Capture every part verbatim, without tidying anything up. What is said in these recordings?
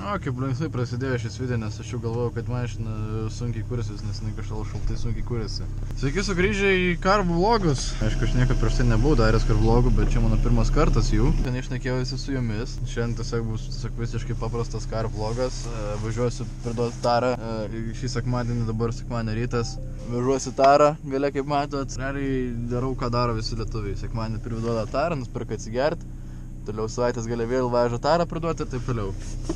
O, kaip linksmai prasidėjo šis video, nes aš jau galvojau, kad mašina sunkiai kūrėsi, nes jinai kažkaip šaltai sunkiai kūrėsi. Sveiki sugrįžę į car vlogus. Aišku, aš niekad prieš tai nebuvau daręs car vlogų, bet čia mano pirmas kartas jų. Ten išnekėjausi su jumis. Šiandien tiesiog bus tiesiog visiškai paprastas car vlogas. Važiuosiu priduoti tarą. Šį sekmadienį, dabar sekmadienio rytas. Važiuosiu tarą, gale kaip matot. Realiai darau, ką daro visi lietuviai. Sekmadienį priduoda tarą, nusipirka atsigerti. Toliau savaitės gale vėl važiuoja tarą priduoti ir taip toliau.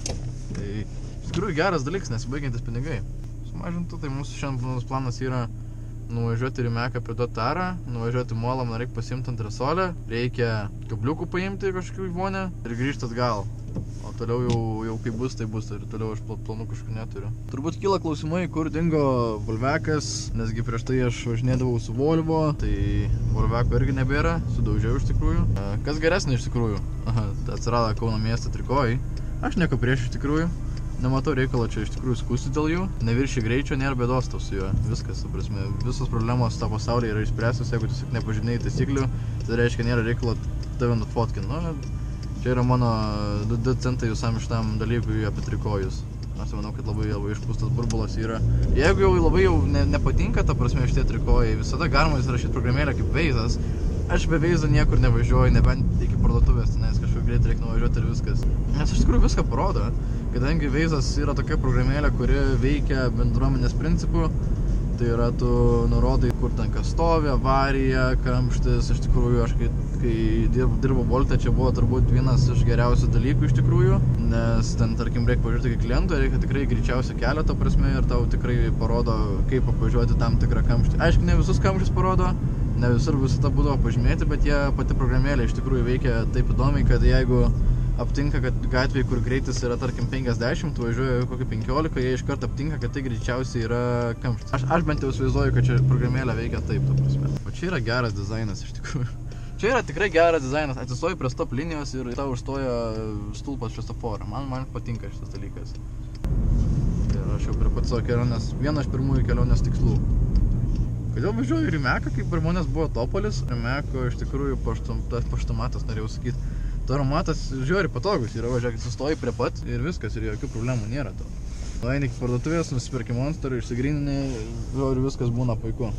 Tai iš tikrųjų geras dalykas, nesibaigiantis pinigai. Sumažintų, tai mūsų šiandien planas yra nuvažiuoti į Rimeką priduoti tarą, nuvažiuoti molam, reikia pasiimti antresolę, reikia kabliukų paimti kažkokių į vonę ir grįžti atgal. O toliau jau, jau kaip bus, tai bus, ir toliau aš planų kažkokių neturiu. Turbūt kyla klausimai, kur dingo Volvekas, nesgi prieš tai aš važinėdavau su Volvo, tai Volveko irgi nebėra, sudaužiau iš tikrųjų. Kas geresnė iš tikrųjų? Aha, atsirado Kauno miesto trikojai. Aš nieko prieš iš tikrųjų. Nematau reikalo čia iš tikrųjų skųsti dėl jų. Nevirši greičio, nėra bėdos tau su juo. Viskas, ta prasme, visos problemos tą pasaulyje yra išspręstos, jeigu tiesiog nepažinai taisyklių, tai reiškia nėra reikalo tave nutfotkin. Nu, čia yra mano du centai visam šitam dalykui apie trikojus. Aš manau, kad labai, labai išpūstas burbulas yra. Jeigu jau labai jau ne, nepatinka, ta prasme, šitie trikojai, visada galima įsirašyti programėlę kaip Waze'as. Aš be Waze'o niekur nevažiuoju, nebent iki parduotuvės, tenais kažkur greit reikia nuvažiuoti ir viskas. Nes iš tikrųjų viską parodo, kadangi Waze'as yra tokia programėlė, kuri veikia bendruomenės principų. Tai yra, tu nurodai, kur ten kas stovi, avarija, kamštis. Iš tikrųjų, aš kai, kai dirbau Volte, čia buvo turbūt vienas iš geriausių dalykų iš tikrųjų. Nes ten, tarkim, reikia pažiūrėti kaip klientui, reikia tikrai greičiausią kelią, ta prasme, ir tau tikrai parodo, kaip apvažiuoti tam tikrą kamštį. Aišku, ne visus kamščius parodo, ne visur visada būdavo pažymėti, bet jie pati programėlė iš tikrųjų veikia taip įdomiai, kad jeigu aptinka, kad gatvėje, kur greitis yra, tarkim, penkiasdešimt, važiuoja kokį penkiolika, jie iš karto aptinka, kad tai greičiausiai yra kamštis. Aš, aš bent jau įsivaizduoju, kad čia programėlė veikia taip, ta prasme. O čia yra geras dizainas iš tikrųjų. Čia yra tikrai geras dizainas. Atsistoji prie stop linijos ir tau užstoja stulpas šviesoforą. Man, man patinka šitas dalykas. Ir aš jau prie pat savo kelionės, vienas iš pirmųjų kelionės tikslų. Kodėl važiuoju į Rimeką, kaip žmonės buvo Topolis? Rimeko iš tikrųjų paštum, tas paštumatas, norėjau sakyti. Taromatas žiūri patogus, yra važiuokit, sustoji prie pat ir viskas, ir jokių problemų nėra tau. Nueini iki parduotuvės, nusipirki monsterį, išsigrynini ir viskas būna puiku.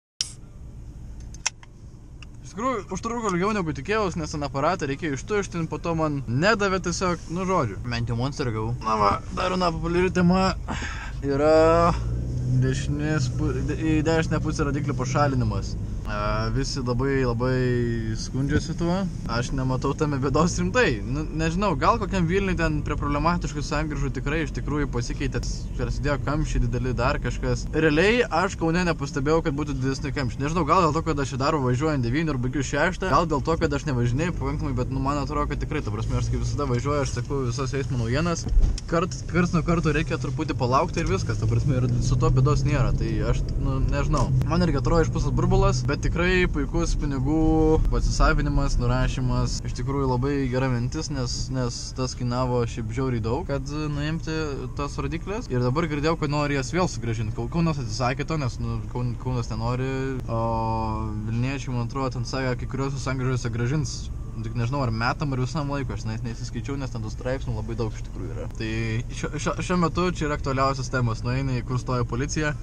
Iš tikrųjų, užtruko ilgiau negu tikėjaus, nes ant aparatą reikėjo ištuštinti, po to man nedavė tiesiog, nu žodžiu. Bent jau monsterį gavau. Na va, dar viena populiari tema yra dešinės, į dešinę pusę radiklių pašalinimas. Visi labai labai skundžiasi tuo. Aš nematau tame bėdos rimtai. Nu, nežinau, gal kokiam Vilniui ten prie problematiškų sankryžų tikrai iš tikrųjų pasikeitė, prasidėjo kamščiai dideli dar kažkas. Realiai aš Kaune nepastebėjau, kad būtų didesni kamščiai. Nežinau, gal dėl to, kad aš į darbą važiuoju ant devynių ir baigiu šeštą, gal dėl to, kad aš nevažinėjau pakankamai, bet nu, man atrodo, kad tikrai, ta prasme, aš kaip visada važiuoju, aš seku visas eismo naujienas. Kart, karts nuo karto reikia truputį palaukti ir viskas, ta prasme, ir su to bėdos nėra. Tai aš, nu, nežinau. Man irgi atrodo išpūstas burbulas, bet tikrai puikus pinigų pasisavinimas, nurašymas. Iš tikrųjų labai gera mintis, nes, nes tas kainavo šiaip žiauriai daug, kad nuimti tas rodiklės. Ir dabar girdėjau, kad nori jas vėl sugrąžinti. Kaunas atsisakė to, nes nu, Kaunas nenori, o Vilniečiai, man atrodo, ten sakė, kai kuriuose sankryžose grąžins. Tik nežinau, ar metam, ar visam laiku, aš neįsiskaičiau, nes ten tų straipsnių labai daug iš tikrųjų yra. Tai šio, šio, šiuo metu čia yra aktualiausias temas. Nueini, kur stoja policija,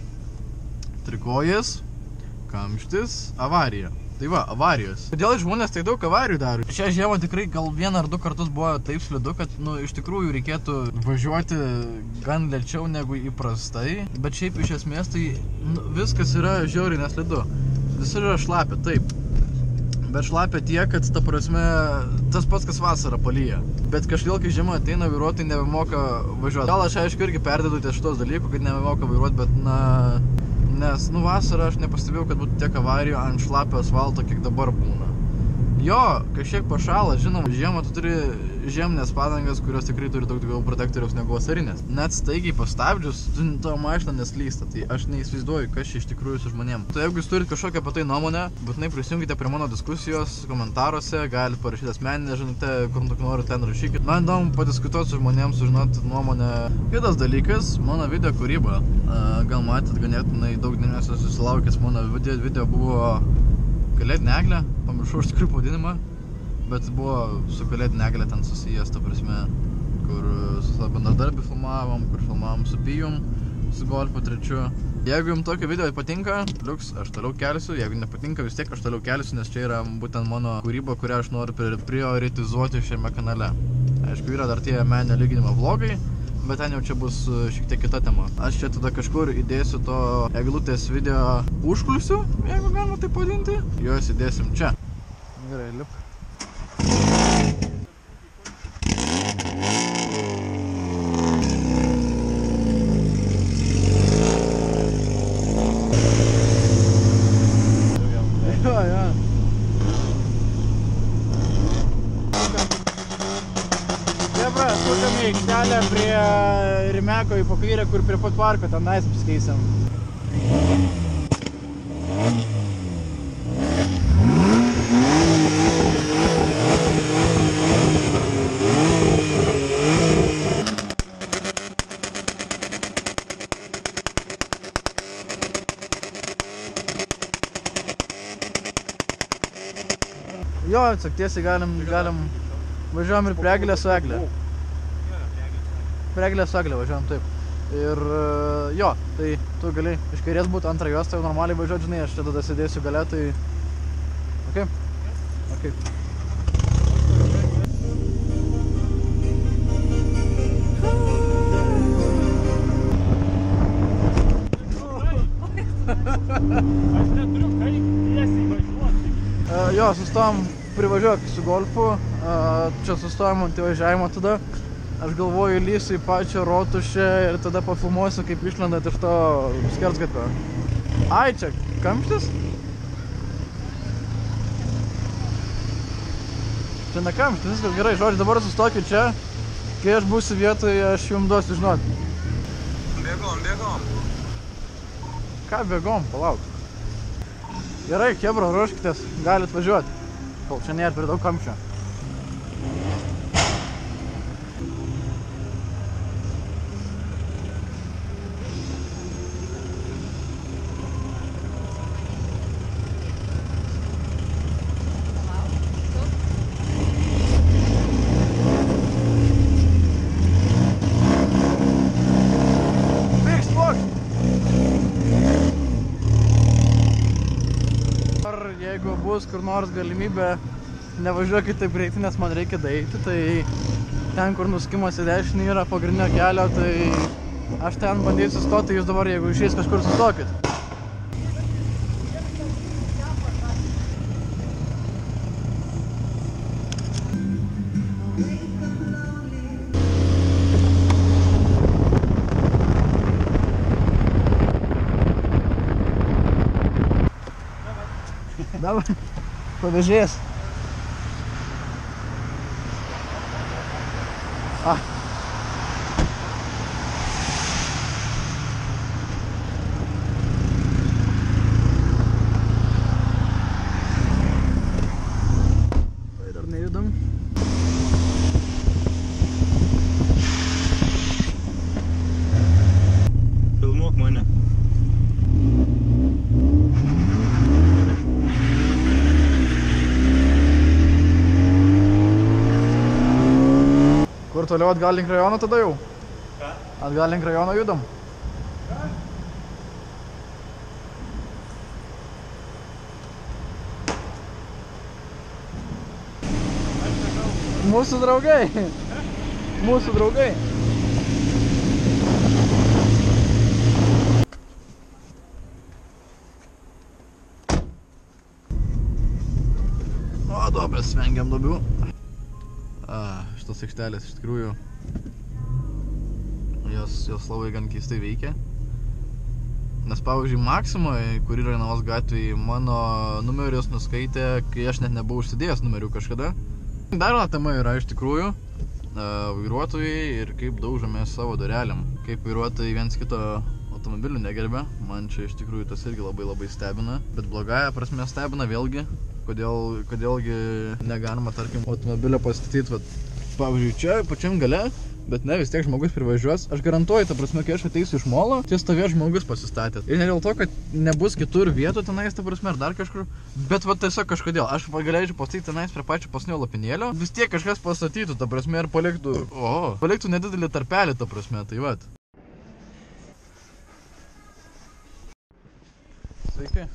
trikojas, kamštis, avarija. Tai va, avarijos. Kodėl žmonės tai daug avarijų daro? Šią žiemą tikrai gal vieną ar du kartus buvo taip slidu, kad nu, iš tikrųjų reikėtų važiuoti gan lėčiau negu įprastai. Bet šiaip iš esmės tai nu, viskas yra žiauriai neslidu. Visur yra šlapia, taip. Bet šlapia tiek, kad ta prasme, tas pats, kas vasarą palyja. Bet kažkodėl, kai žiema ateina, vairuotojai nebemoka važiuoti. Gal aš aišku irgi perdedu ties šitos dalykų, kad nebemoka vairuoti, bet na... Nes, nu, vasarą aš nepastebėjau, kad būtų tiek avarijų ant šlapio asfalto, kiek dabar būna. Jo, kažkiek pašala, žinom, žiemą tu turi žieminės padangas, kurios tikrai turi daug daugiau protektoriaus negu vasarinės. Net staigiai pastabdžius, tavo mašina neslysta, tai aš neįsivaizduoju, kas čia iš tikrųjų su žmonėm. Tai jeigu jūs turit kažkokią apie tai nuomonę, būtinai prisijungite prie mano diskusijos komentaruose, galite parašyti asmeninę žinutę, kur tik noriu ten rašykit. Man įdomu padiskutuoti su žmonėm, sužinoti nuomonę. Kitas dalykas, mano video kūryba. Gal matėt, ganėtinai daug dėmesio susilaukęs mano video, video buvo Kalėdinė eglė, pamiršau iš tikrųjų pavadinimą, bet buvo su Kalėdinė eglė ten susijęs, ta prasme, kur su savo bendradarbį filmavom, kur filmavom su Pijum, su Golfu trečiu. Jeigu jums tokio video patinka, liuks, aš toliau kelsiu, jeigu nepatinka, vis tiek aš toliau kelsiu, nes čia yra būtent mano kūryba, kurią aš noriu prioritizuoti šiame kanale. Aišku, yra dar tie meninio lyginimo vlogai, bet ten jau čia bus šiek tiek kita tema. Aš čia tada kažkur įdėsiu to eglutės video užkulisių, jeigu galima taip vadinti. Juos įdėsim čia. Gerai, lipk. Jo, jo. Debra, sukam į aikštelę prie Rimeko į Pakairę, kur prie pat parko, ten nais pasikeisim. Jo, sak tiesiai galim, galim, važiuojam ir prie Eglės su Eglė. Prie Eglės su Eglė važiuojam, taip. Ir jo, tai tu gali iš kairės būti antrą juostą, jau normaliai važiuoti, žinai, aš čia tada sėdėsiu gale, tai... Ok? Ok. Aš neturiu kaip tiesiai važiuoti. Jo, sustojom, privažiuok su Golfu, čia sustojom ant įvažiavimo tada. Aš galvoju, lysiu į pačią rotušę ir tada pafilmuosiu, kaip išlendat iš to skersgatvio. Ai, čia kamštis? Čia ne kamštis, viskas gerai, žodžiu, dabar sustokit čia. Kai aš būsiu vietoje, aš jums duosiu žinot. Bėgom, bėgom. Ką bėgom, palauk. Gerai, kebra, ruoškitės, galit važiuoti. Kol čia nėra per daug kamščio. Jeigu bus kur nors galimybė, nevažiuokit taip greitai, nes man reikia daeiti, tai ten, kur nusukimas į dešinį yra pagrindinio kelio, tai aš ten bandysiu stoti, jūs dabar, jeigu išeis kažkur sustokit. Davai, pavėžės. Ah. Tai dar nejudam. Filmuok mane. Kur toliau atgal link rajono tada jau? Ką? Atgal link rajono judam? Mūsų draugai. Mūsų draugai. O, dobės, vengiam duobių. Šitos aikštelės iš tikrųjų jos, jos labai gan keistai veikia. Nes pavyzdžiui Maksimoje, kur yra Jonavos gatvėje, mano numerius nuskaitė, kai aš net nebuvau užsidėjęs numerių kažkada. Dar viena tema yra iš tikrųjų vairuotojai ir kaip daužomės savo durelėm. Kaip vairuotojai viens kito automobilių negerbia. Man čia iš tikrųjų tas irgi labai labai stebina. Bet blogąja prasme stebina vėlgi, kodėl, kodėlgi negalima, tarkim, automobilio pastatyti, vat, pavyzdžiui, čia pačiam gale Bet ne, vis tiek žmogus privažiuos. Aš garantuoju, ta prasme, kai aš ateisiu iš molo, čia stovės žmogus pasistatęs. Ir ne dėl to, kad nebus kitur vietų tenais, ta prasme, ar dar kažkur. Bet va tiesiog kažkodėl. Aš galėčiau pastatyti tenais prie pačio pasnio lopinėlio. Vis tiek kažkas pastatytų, ta prasme, ir paliktų. O, paliktų nedidelį tarpelį, ta prasme, tai va. Sveiki.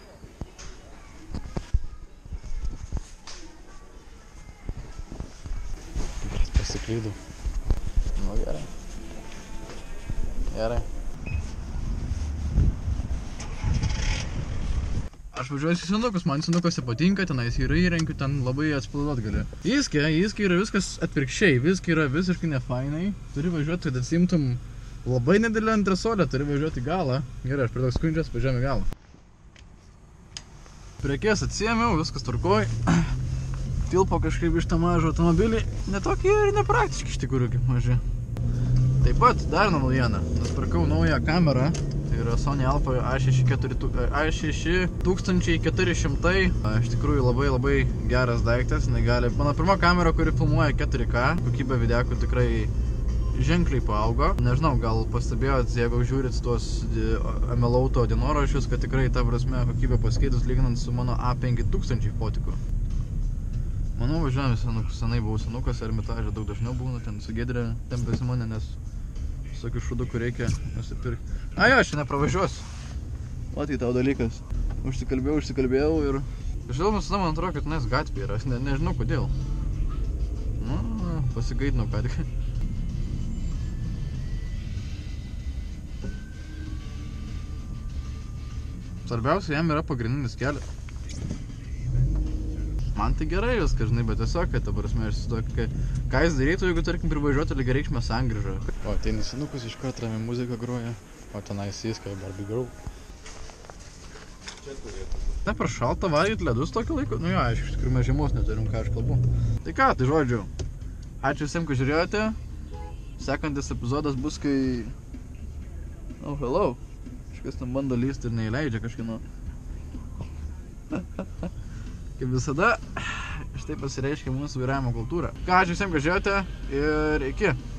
Pasiklydau. Nu, gerai. Gerai. Aš važiuoju į senukus, man senukose patinka, tenais yra įrenkių, ten labai atspalvot gali. Įskė, įskė yra viskas atvirkščiai, viskai yra visiškai nefainai. Turi važiuoti, kad atsimtum labai nedidelę antresolę, turi važiuoti į galą. Gerai, aš per daug skundžias, važiuojame į galą. Prekės atsiėmiau, viskas tvarkoj. Tilpo kažkaip iš tą mažą automobilį, netokie ir nepraktiški iš tikrųjų kaip maži. Taip pat dar naujiena, nusipirkau naują kamerą, tai yra Sony Alpha A šeši tūkstančiai keturi šimtai. Iš tikrųjų labai labai geras daiktas, jinai gali, mano pirma kamera, kuri filmuoja keturi K, kokybė videokų tikrai ženkliai paaugo. Nežinau, gal pastebėjot, jeigu žiūrit tuos M L Auto dienoraščius, kad tikrai ta prasme kokybė pasikeitus lyginant su mano A penki tūkstančiai fotiku. Manau, važiuojame senukus, senai buvau senukas, Ermitaže daug dažniau būna, ten su Giedrė tempėsi mane, nes visokių šudukų reikia nusipirkti. A jo, aš čia nepravažiuosiu. O tai tau dalykas. Užsikalbėjau, užsikalbėjau ir... Kažkaip visada man atrodo, kad tenais gatvė yra, aš ne, nežinau kodėl. Nu, pasigaidinau ką tik. Svarbiausia, jam yra pagrindinis kelias. Man tai gerai viskas, žinai, bet tiesiog, kad ta prasme, aš įsivaizduoju, ką jis darytų, jeigu, tarkim, privažiuotų lygiareikšmę sankryžą. O, ateini senukus, iš karto rami muzika groja, o tenais įskai Barbie Girl. Ne, per šaltą valgyt ledus tokį laiką? Nu jo, aišku, iš tikrųjų mes žiemos neturim, ką aš kalbu. Tai ką, tai žodžiu, ačiū visiems, kad žiūrėjote. Sekantis epizodas bus, kai... Oh, hello. Kažkas tam bando lysti ir neįleidžia kažkino. Kaip visada, štai pasireiškia mūsų vairavimo kultūra. Ką, ačiū visiems, kad žiūrėjote ir iki.